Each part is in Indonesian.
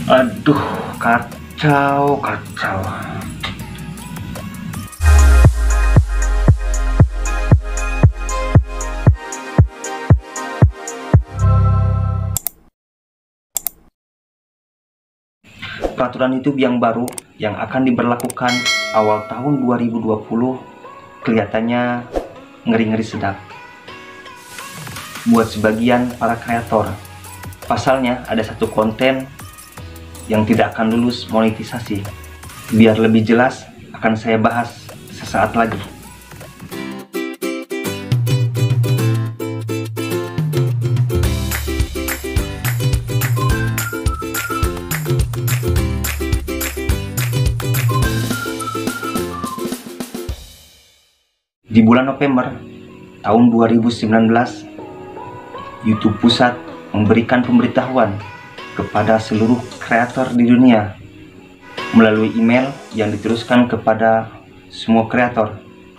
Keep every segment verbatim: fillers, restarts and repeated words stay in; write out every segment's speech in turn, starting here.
Aduh, kacau, kacau. Peraturan YouTube yang baru yang akan diberlakukan awal tahun dua ribu dua puluh kelihatannya ngeri-ngeri sedap buat sebagian para kreator. Pasalnya ada satu konten yang tidak akan lulus monetisasi. Biar lebih jelas akan saya bahas sesaat lagi. Di bulan November tahun dua ribu sembilan belas, YouTube Pusat memberikan pemberitahuan kepada seluruh kreator di dunia melalui email yang diteruskan kepada semua kreator.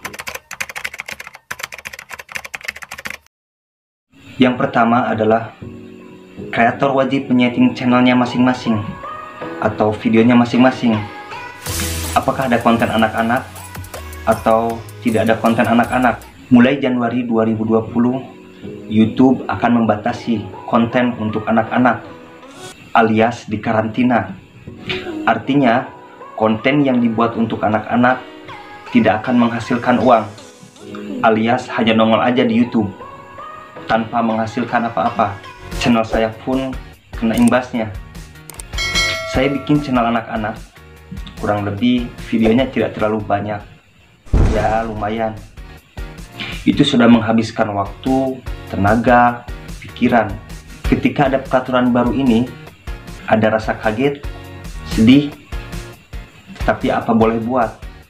Yang pertama adalah kreator wajib menyeting channelnya masing-masing atau videonya masing-masing. Apakah ada konten anak-anak atau tidak ada konten anak-anak. Mulai Januari dua ribu dua puluh, YouTube akan membatasi konten untuk anak-anak alias dikarantina. Artinya, konten yang dibuat untuk anak-anak tidak akan menghasilkan uang, alias hanya nongol aja di YouTube tanpa menghasilkan apa-apa. Channel saya pun kena imbasnya. Saya bikin channel anak-anak, kurang lebih videonya tidak terlalu banyak. Ya lumayan. Itu sudah menghabiskan waktu, tenaga, pikiran. Ketika ada peraturan baru ini, ada rasa kaget, sedih, tapi apa boleh buat.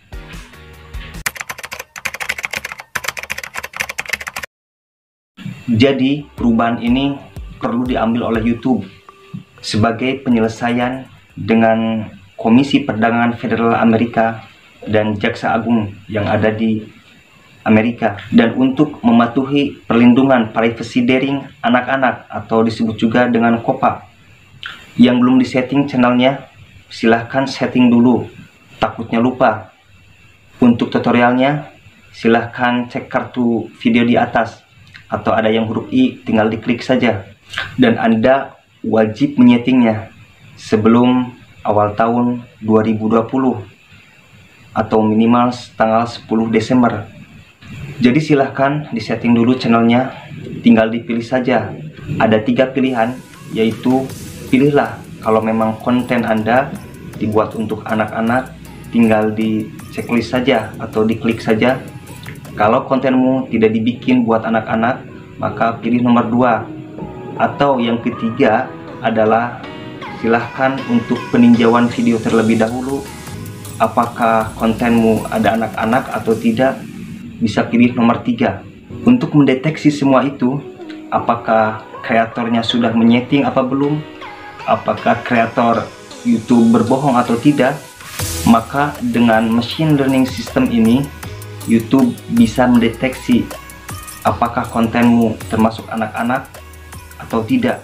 Jadi perubahan ini perlu diambil oleh YouTube sebagai penyelesaian dengan Komisi Perdagangan Federal Amerika dan Jaksa Agung yang ada di Amerika, dan untuk mematuhi perlindungan privacy daring anak-anak atau disebut juga dengan KOPA. Yang belum disetting channelnya, silahkan setting dulu, takutnya lupa. Untuk tutorialnya, silahkan cek kartu video di atas, atau ada yang huruf I, tinggal diklik saja. Dan Anda wajib menyetingnya sebelum awal tahun dua ribu dua puluh atau minimal tanggal sepuluh Desember. Jadi silahkan disetting dulu channelnya, tinggal dipilih saja. Ada tiga pilihan, yaitu pilihlah kalau memang konten Anda dibuat untuk anak-anak, tinggal di checklist saja atau diklik saja. Kalau kontenmu tidak dibikin buat anak-anak, maka pilih nomor dua. Atau yang ketiga adalah silahkan untuk peninjauan video terlebih dahulu. Apakah kontenmu ada anak-anak atau tidak, bisa pilih nomor tiga. Untuk mendeteksi semua itu, apakah kreatornya sudah menyeting apa belum, apakah kreator YouTube berbohong atau tidak, maka dengan machine learning system ini, YouTube bisa mendeteksi apakah kontenmu termasuk anak-anak atau tidak.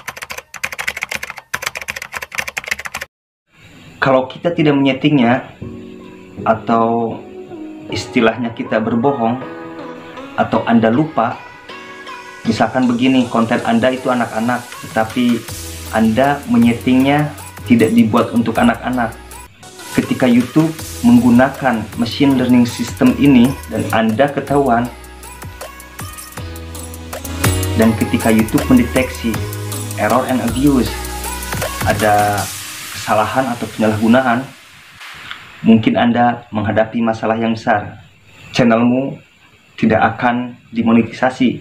Kalau kita tidak menyetingnya, atau istilahnya kita berbohong, atau Anda lupa, misalkan begini, konten Anda itu anak-anak, tetapi Anda menyetingnya tidak dibuat untuk anak-anak. Ketika YouTube menggunakan machine learning system ini dan Anda ketahuan, dan ketika YouTube mendeteksi error and abuse, ada kesalahan atau penyalahgunaan, mungkin Anda menghadapi masalah yang besar. Channelmu tidak akan dimonetisasi.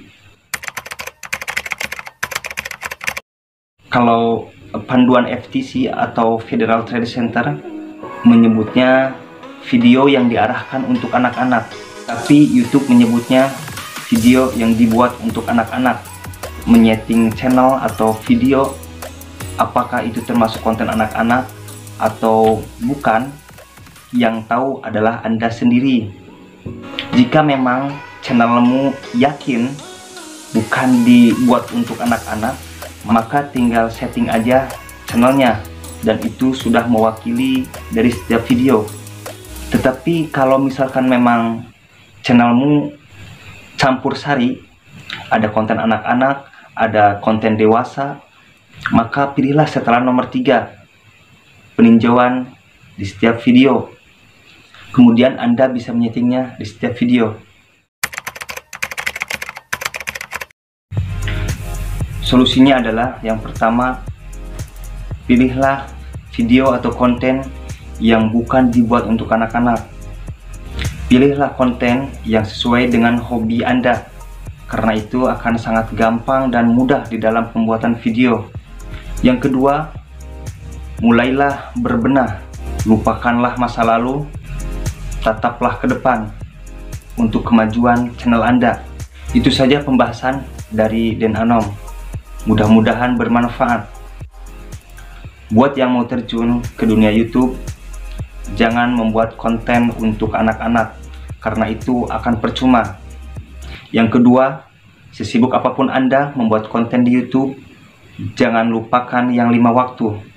Kalau panduan F T C atau Federal Trade Center menyebutnya video yang diarahkan untuk anak-anak, tapi YouTube menyebutnya video yang dibuat untuk anak-anak. Menyeting channel atau video, apakah itu termasuk konten anak-anak atau bukan, yang tahu adalah Anda sendiri. Jika memang channelmu yakin bukan dibuat untuk anak-anak, maka tinggal setting aja channelnya. dan itu sudah mewakili dari setiap video. Tetapi kalau misalkan memang channelmu campur sari, ada konten anak-anak, ada konten dewasa, maka pilihlah setelan nomor tiga, peninjauan di setiap video. Kemudian Anda bisa menyetingnya di setiap video. Solusinya adalah yang pertama, pilihlah video atau konten yang bukan dibuat untuk anak-anak. Pilihlah konten yang sesuai dengan hobi Anda, karena itu akan sangat gampang dan mudah di dalam pembuatan video. Yang kedua, mulailah berbenah, lupakanlah masa lalu, tataplah ke depan untuk kemajuan channel Anda. Itu saja pembahasan dari Den Anom. Mudah-mudahan bermanfaat. Buat yang mau terjun ke dunia YouTube, jangan membuat konten untuk anak-anak, karena itu akan percuma. Yang kedua, sesibuk apapun Anda membuat konten di YouTube, jangan lupakan yang lima waktu.